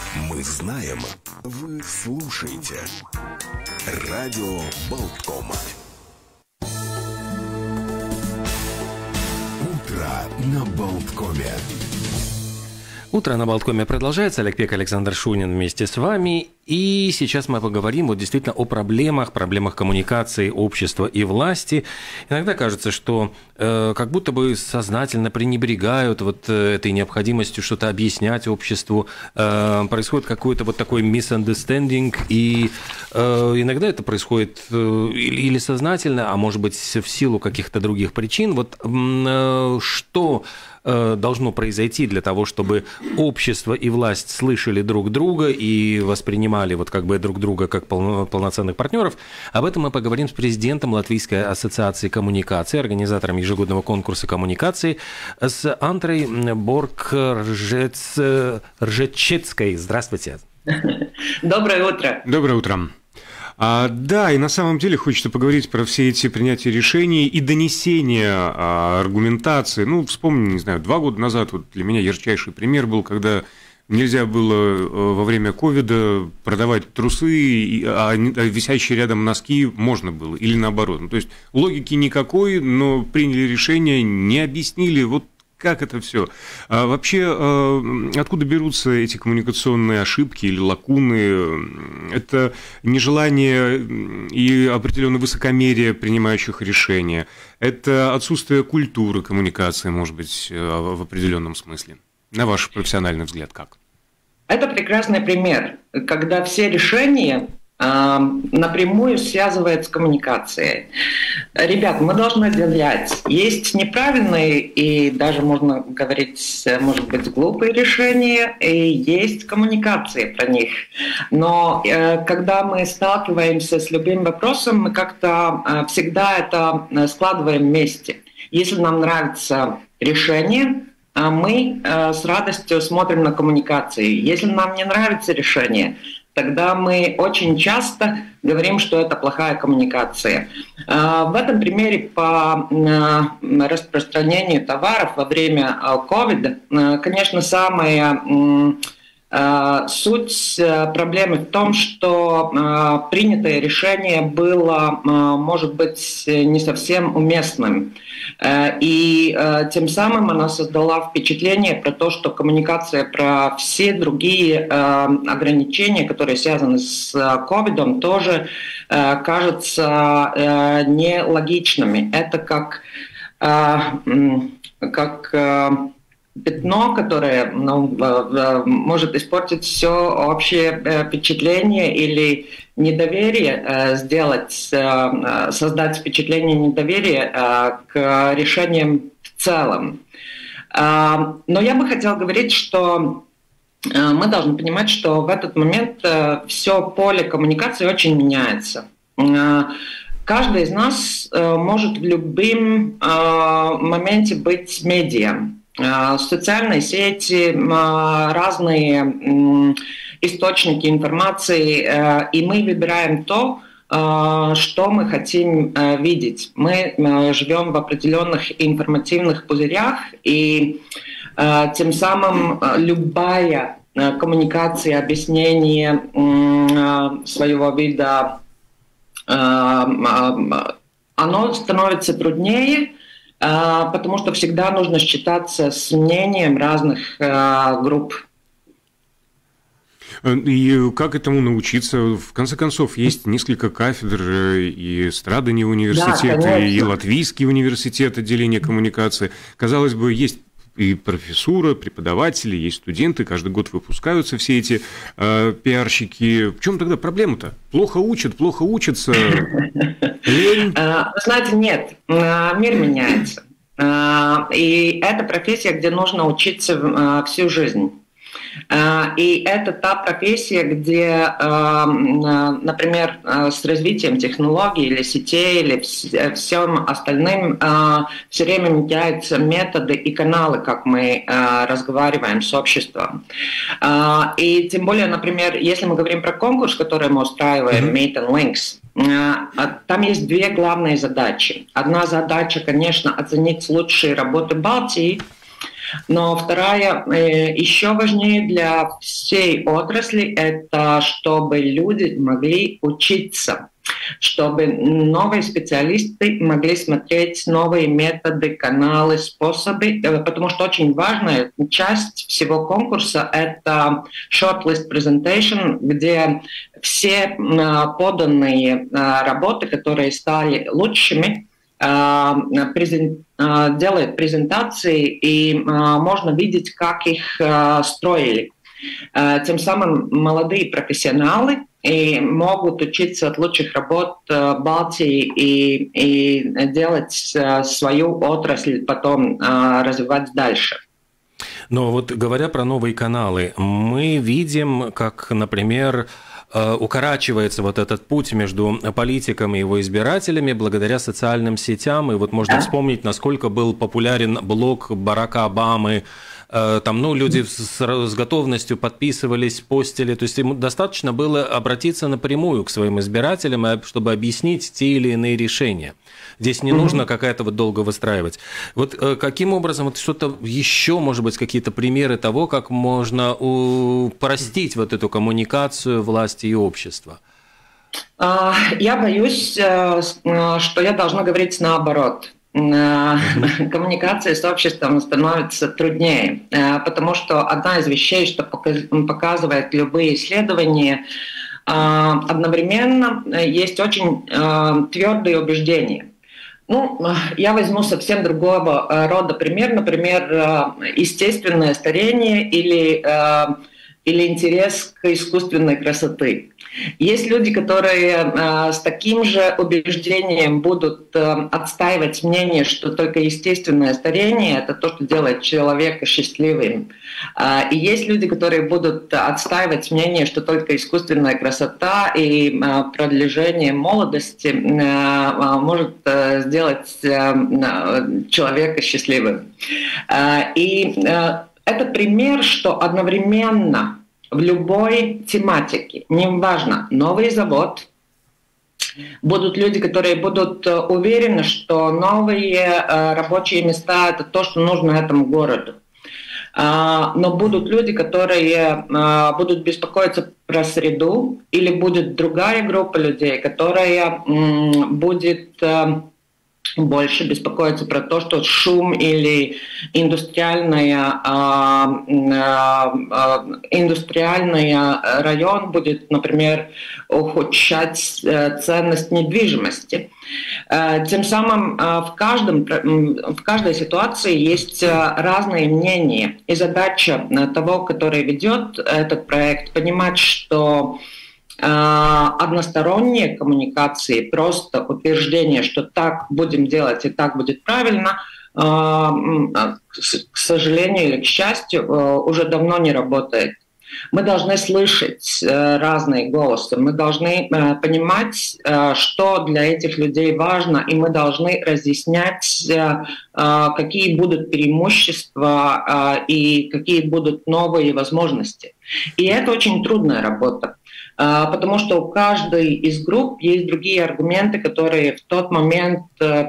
Мы знаем, вы слушаете. Радио Болткома. Утро на Болткоме. Утро на Болткоме продолжается. Олег Пек, Александр Шунин вместе с вами. И сейчас мы поговорим вот действительно о проблемах коммуникации общества и власти. Иногда кажется, что как будто бы сознательно пренебрегают вот этой необходимостью что-то объяснять обществу. Происходит какой-то вот такой misunderstanding. И иногда это происходит или сознательно, а может быть в силу каких-то других причин. Вот что должно произойти для того, чтобы общество и власть слышали друг друга и воспринимали вот как бы друг друга как полноценных партнеров. Об этом мы поговорим с президентом Латвийской ассоциации коммуникации, организатором ежегодного конкурса коммуникации, с Антрой Борг-Ржечецкой. Здравствуйте. Доброе утро. Доброе утро. Да, и на самом деле хочется поговорить про все эти принятия решений и донесения аргументации. Ну, вспомни, не знаю, 2 года назад вот для меня ярчайший пример был, когда нельзя было во время ковида продавать трусы, а висящие рядом носки можно было, или наоборот. Ну, то есть логики никакой, но приняли решение, не объяснили, вот как это все? Вообще, откуда берутся эти коммуникационные ошибки или лакуны? Это нежелание и определенное высокомерие принимающих решения. Это отсутствие культуры коммуникации, может быть, в определенном смысле. На ваш профессиональный взгляд, как? Это прекрасный пример, когда все решения напрямую связывает с коммуникацией. Ребят, мы должны отделять. Есть неправильные и даже можно говорить, может быть, глупые решения, и есть коммуникации про них. Но когда мы сталкиваемся с любым вопросом, мы как-то всегда это складываем вместе. Если нам нравится решение, мы с радостью смотрим на коммуникации. Если нам не нравится решение, тогда мы очень часто говорим, что это плохая коммуникация. В этом примере по распространению товаров во время ковида, конечно, самая суть проблемы в том, что принятое решение было, может быть, не совсем уместным. И тем самым она создала впечатление про то, что коммуникация про все другие ограничения, которые связаны с ковидом, тоже кажутся нелогичными. Это как пятно, которое может испортить все общее впечатление или недоверие, создать впечатление недоверия к решениям в целом. Но я бы хотела говорить, что мы должны понимать, что в этот момент все поле коммуникации очень меняется. Каждый из нас может в любом моменте быть медиа. Социальные сети, разные источники информации, и мы выбираем то, что мы хотим видеть. Мы живем в определенных информативных пузырях, и тем самым любая коммуникация, объяснение своего вида, оно становится труднее, потому что всегда нужно считаться с мнением разных групп. И как этому научиться? В конце концов, есть несколько кафедр, и Страдани университет, да, и Латвийский университет, отделение коммуникации. Казалось бы, есть и профессура, преподаватели, есть студенты, каждый год выпускаются все эти пиарщики. В чем тогда проблема-то? Плохо учатся, лень? Знаете, нет, мир меняется. И это профессия, где нужно учиться всю жизнь. И это та профессия, где, например, с развитием технологий или сетей, или всем остальным все время меняются методы и каналы, как мы разговариваем с обществом. И тем более, например, если мы говорим про конкурс, который мы устраиваем, Meet and Links, там есть 2 главные задачи. Одна задача, конечно, оценить лучшие работы Балтии, Но вторая, еще важнее для всей отрасли, это чтобы люди могли учиться, чтобы новые специалисты могли смотреть новые методы, каналы, способы, потому что очень важная часть всего конкурса — это shortlist presentation, где все поданные работы, которые стали лучшими, делают презентации, и можно видеть, как их строили. Тем самым молодые профессионалы и могут учиться от лучших работ Балтии и делать свою отрасль, потом развивать дальше. Но вот говоря про новые каналы, мы видим, как, например, укорачивается вот этот путь между политиком и его избирателями благодаря социальным сетям. И вот можно вспомнить, насколько был популярен блог Барака Обамы. Там, люди с готовностью подписывались, постили. То есть ему достаточно было обратиться напрямую к своим избирателям, чтобы объяснить те или иные решения. Здесь не нужно какая-то долго выстраивать. Вот каким образом, вот что-то еще, может быть, какие-то примеры того, как можно упростить вот эту коммуникацию власти и общества? Я боюсь, что я должна говорить наоборот. Коммуникация с обществом становится труднее, потому что одна из вещей, что показывают любые исследования, одновременно есть очень твердые убеждения. Я возьму совсем другого рода пример, например, естественное старение или интерес к искусственной красоты. Есть люди, которые с таким же убеждением будут отстаивать мнение, что только естественное старение — это то, что делает человека счастливым. И есть люди, которые будут отстаивать мнение, что только искусственная красота и продление молодости может сделать человека счастливым. И это пример, что одновременно в любой тематике, неважно, новый завод, будут люди, которые будут уверены, что новые рабочие места — это то, что нужно этому городу. Но будут люди, которые будут беспокоиться про среду, или будет другая группа людей, которая будет больше беспокоиться про то, что шум или индустриальный район будет, например, ухудшать ценность недвижимости. Тем самым в каждой ситуации есть разные мнения. И задача того, который ведет этот проект, понимать, что односторонние коммуникации, просто утверждение, что так будем делать и так будет правильно, к сожалению или к счастью, уже давно не работает. Мы должны слышать разные голосы, мы должны понимать, что для этих людей важно, и мы должны разъяснять, какие будут преимущества и какие будут новые возможности. И это очень трудная работа, потому что у каждой из групп есть другие аргументы, которые в тот момент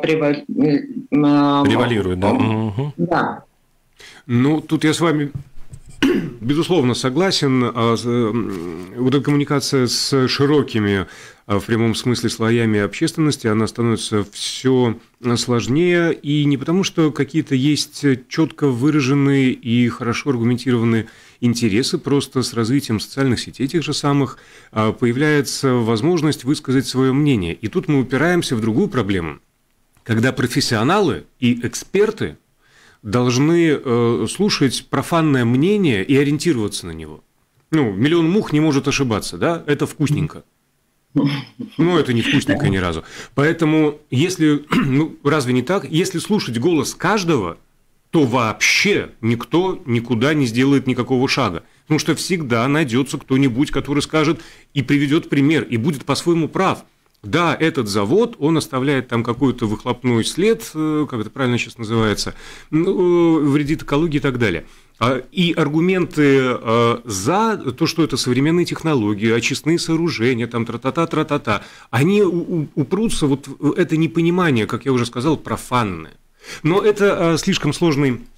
превалируют. Да. Да. Тут я с вами безусловно согласен. Вот эта коммуникация с широкими, в прямом смысле, слоями общественности, она становится все сложнее. И не потому, что какие-то есть четко выраженные и хорошо аргументированные интересы, просто с развитием социальных сетей тех же самых появляется возможность высказать свое мнение. И тут мы упираемся в другую проблему, когда профессионалы и эксперты должны слушать профанное мнение и ориентироваться на него. Миллион мух не может ошибаться, да? Это вкусненько. Это не вкусненько ни разу. Поэтому, если, разве не так? Если слушать голос каждого, то вообще никто никуда не сделает никакого шага. Потому что всегда найдется кто-нибудь, который скажет и приведет пример, и будет по-своему прав. Да, этот завод, он оставляет там какой-то выхлопной след, как это правильно сейчас называется, вредит экологии и так далее. И аргументы за то, что это современные технологии, очистные сооружения, там тра-та-та, они упрутся вот в это непонимание, как я уже сказал, профанное. Но это слишком сложный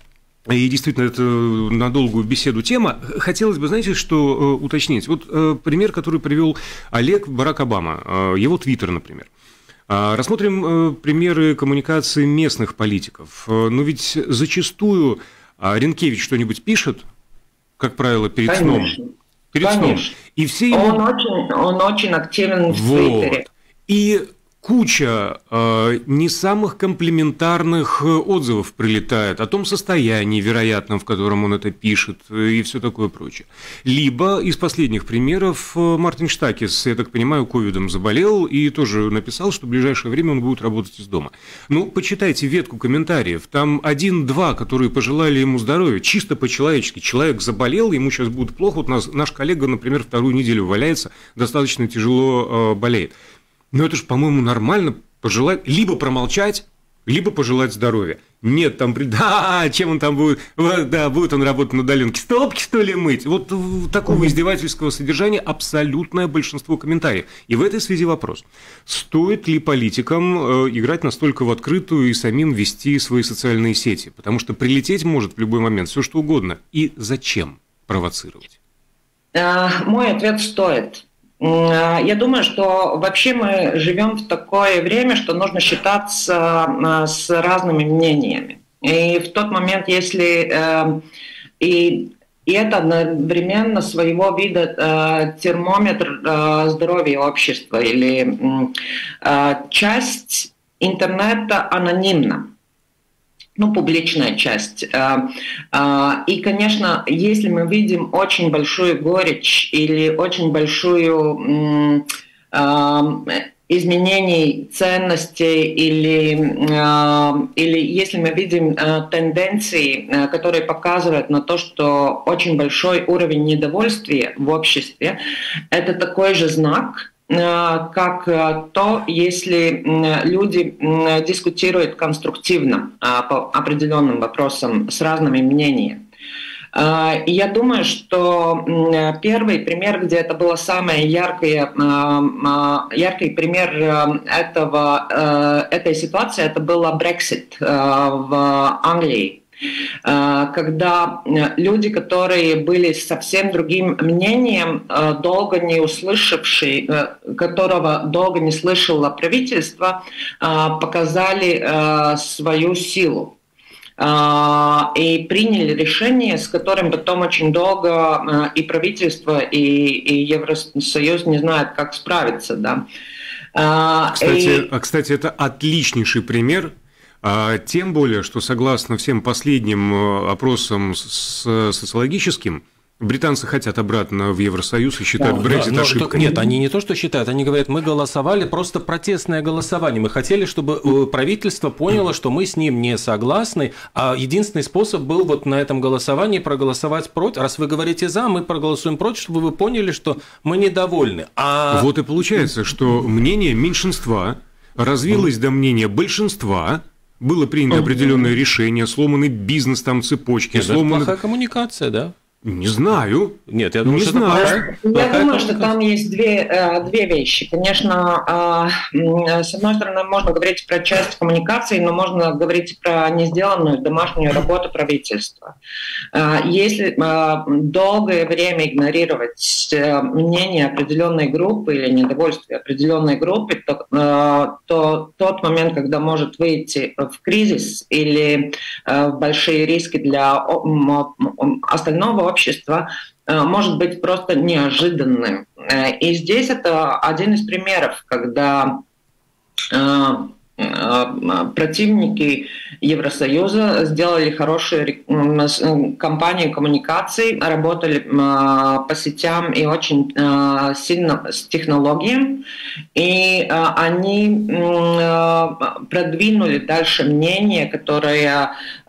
И действительно, это на долгую беседу тема. Хотелось бы, знаете, что уточнить? Вот пример, который привел Олег, Барак Обама, его твиттер, например. Рассмотрим примеры коммуникации местных политиков. Но ведь зачастую Ренкевич что-нибудь пишет, как правило, перед сном. Перед сном. И все ему... он очень активен в Твиттере. И куча не самых комплиментарных отзывов прилетает о том состоянии вероятном, в котором он это пишет, и все такое прочее. Либо из последних примеров Мартин Штакис, я так понимаю, ковидом заболел и тоже написал, что в ближайшее время он будет работать из дома. Ну, почитайте ветку комментариев. Там 1-2, которые пожелали ему здоровья, чисто по-человечески. Человек заболел, ему сейчас будет плохо. Вот наш коллега, например, 2-ю неделю валяется, достаточно тяжело болеет. Но это же, по-моему, нормально пожелать, либо промолчать, либо пожелать здоровья. Нет, там, да, чем он там будет, да, будет он работать на удаленке, столбки, что ли, мыть? Вот такого издевательского содержания абсолютное большинство комментариев. И в этой связи вопрос, стоит ли политикам играть настолько в открытую и самим вести свои социальные сети? Потому что прилететь может в любой момент все что угодно. И зачем провоцировать? Мой ответ – стоит. Я думаю, что вообще мы живем в такое время, что нужно считаться с разными мнениями. И в тот момент, если и это одновременно своего вида термометр здоровья общества или часть интернета анонимна. Ну, публичная часть. И, конечно, если мы видим очень большую горечь или очень большую изменений ценностей или если мы видим тенденции, которые показывают на то, что очень большой уровень недовольствия в обществе, это такой же знак, как то, если люди дискутируют конструктивно по определенным вопросам с разными мнениями. Я думаю, что первый пример, где это было самый яркий пример этой ситуации, это было Brexit в Англии. Когда люди, которые были совсем другим мнением, которого долго не слышало правительство, показали свою силу и приняли решение, с которым потом очень долго и правительство, и Евросоюз не знают, как справиться. Да. Кстати, это отличнейший пример. Тем более, что согласно всем последним опросам социологическим, британцы хотят обратно в Евросоюз и считают Брексит ошибкой. Нет, они не то, что считают, они говорят, мы голосовали, просто протестное голосование. Мы хотели, чтобы правительство поняло, что мы с ним не согласны, а единственный способ был вот на этом голосовании проголосовать против. Раз вы говорите «за», мы проголосуем против, чтобы вы поняли, что мы недовольны. Вот и получается, что мнение меньшинства развилось до мнения большинства, было принято определенное решение, сломанный бизнес, там цепочки. Это плохая коммуникация, да? Не знаю. Нет, я думаю, не что знаю. Я думаю, что там есть две вещи. Конечно, с одной стороны, можно говорить про часть коммуникации, но можно говорить про несделанную домашнюю работу правительства. Если долгое время игнорировать мнение определенной группы или недовольствие определенной группы, то тот момент, когда может выйти в кризис или в большие риски для остального общества, может быть просто неожиданным. И здесь это один из примеров, когда противники Евросоюза сделали хорошую кампанию коммуникаций, работали по сетям и очень сильно с технологиями, и они продвинули дальше мнение, которое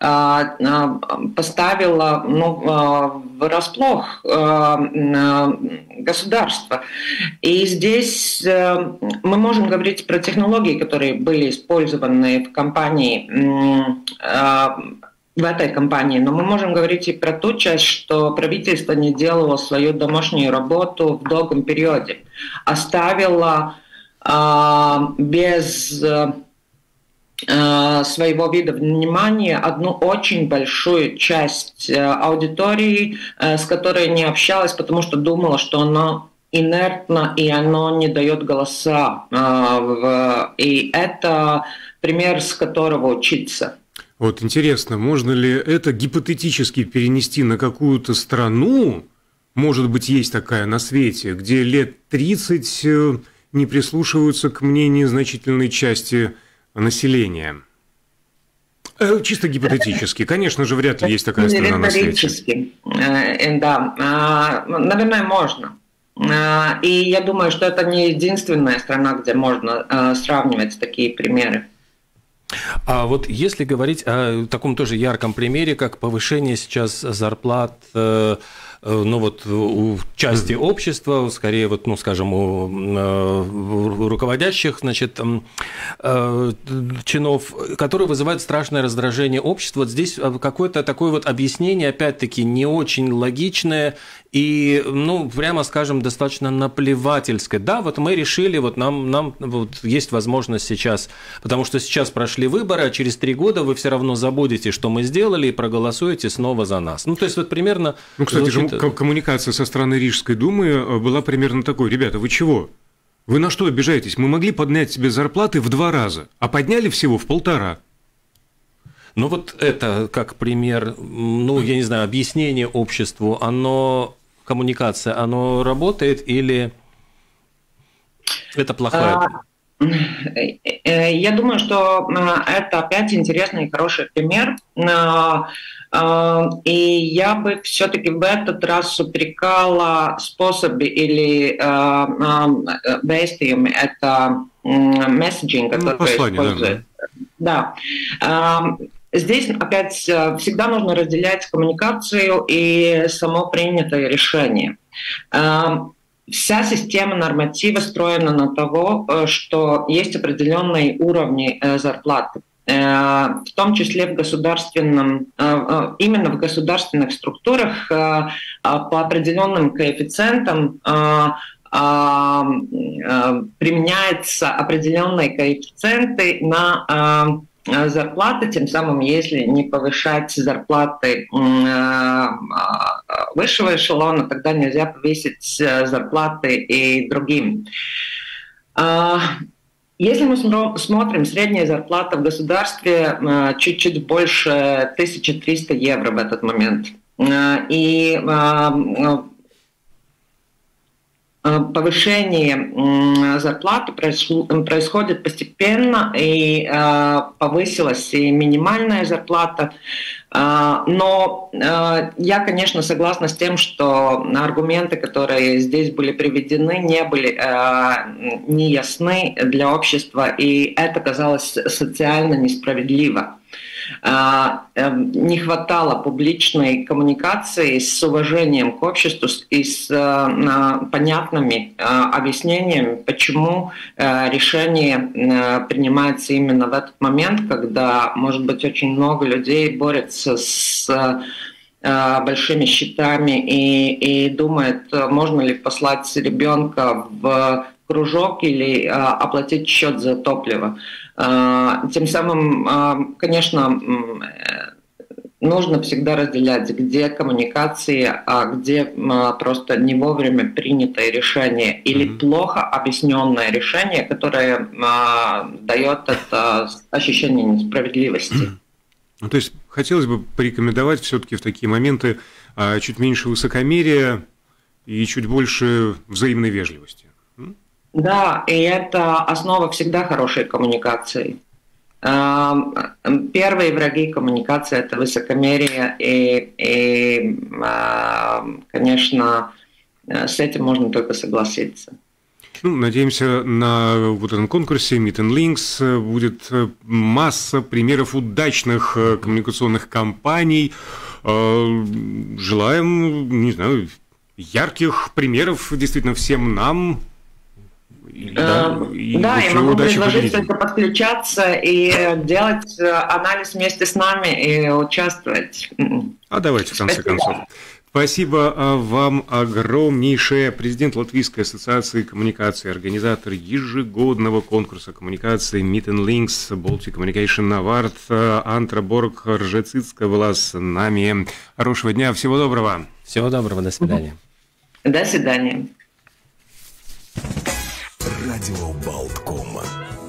поставило врасплох государство. И здесь мы можем говорить про технологии, которые были использованы в компании, в этой компании, но мы можем говорить и про ту часть, что правительство не делало свою домашнюю работу в долгом периоде, оставило без своего вида внимания одну очень большую часть аудитории, с которой не общалась, потому что думала, что оно инертно и оно не дает голоса. И это пример, с которого учиться. Вот интересно, можно ли это гипотетически перенести на какую-то страну? Может быть, есть такая на свете, где лет 30 не прислушиваются к мнению значительной части населения. Чисто гипотетически. Конечно же, вряд ли есть такая страна на свете. Да, наверное, можно. И я думаю, что это не единственная страна, где можно сравнивать такие примеры. А вот если говорить о таком тоже ярком примере, как повышение сейчас зарплат, ну вот у части общества, скорее вот, ну скажем, у руководящих, значит, чинов, которые вызывают страшное раздражение общества. Вот здесь какое-то такое вот объяснение, опять-таки, не очень логичное и, ну, прямо скажем, достаточно наплевательское. Да, вот мы решили, вот нам вот есть возможность сейчас, потому что сейчас прошли выборы, а через 3 года вы все равно забудете, что мы сделали, и проголосуете снова за нас. Ну, то есть вот примерно... Ну, кстати, коммуникация со стороны Рижской думы была примерно такой: ребята, вы чего? Вы на что обижаетесь? Мы могли поднять себе зарплаты в 2 раза, а подняли всего в 1,5. Ну вот это как пример, ну я не знаю, объяснение обществу, коммуникация, оно работает или это плохая? Я думаю, что это опять интересный и хороший пример. И я бы все-таки в этот раз упрекала способы или действиями, это месседжинг, который использует. Да. Здесь опять всегда нужно разделять коммуникацию и само принятое решение. Вся система норматива строена на того, что есть определенные уровни зарплаты. В том числе в именно в государственных структурах по определенным коэффициентам применяются определенные коэффициенты на зарплаты, тем самым, если не повышать зарплаты высшего эшелона, тогда нельзя повысить зарплаты и другим. Если мы смотрим, средняя зарплата в государстве чуть-чуть больше 1300 евро в этот момент. И повышение зарплаты происходит постепенно, и повысилась и минимальная зарплата. Но я, конечно, согласна с тем, что аргументы, которые здесь были приведены, не были неясны для общества, и это казалось социально несправедливо. Не хватало публичной коммуникации с уважением к обществу и с понятными объяснениями, почему решение принимается именно в этот момент, когда, может быть, очень много людей борются с большими счетами и думает, можно ли послать ребенка в кружок или оплатить счет за топливо. Тем самым, конечно, нужно всегда разделять, где коммуникации, а где просто не вовремя принятое решение или плохо объясненное решение, которое дает это ощущение несправедливости. Ну, то есть хотелось бы порекомендовать все-таки в такие моменты чуть меньше высокомерия и чуть больше взаимной вежливости. Да, и это основа всегда хорошей коммуникации. Первые враги коммуникации – это высокомерие, и, конечно, с этим можно только согласиться. Ну, надеемся, на вот этом конкурсе Meet and Links будет масса примеров удачных коммуникационных кампаний. Желаем, не знаю, ярких примеров действительно всем нам. Да, и могу предложить только подключаться и делать анализ вместе с нами и участвовать. А давайте в конце концов. Спасибо вам огромнейшее. Президент Латвийской ассоциации коммуникации, организатор ежегодного конкурса коммуникации Meet and Links Baltic Communication Award Антра Борг Ржецицка была с нами. Хорошего дня, всего доброго. Всего доброго, до свидания. До свидания. Радио Болткома.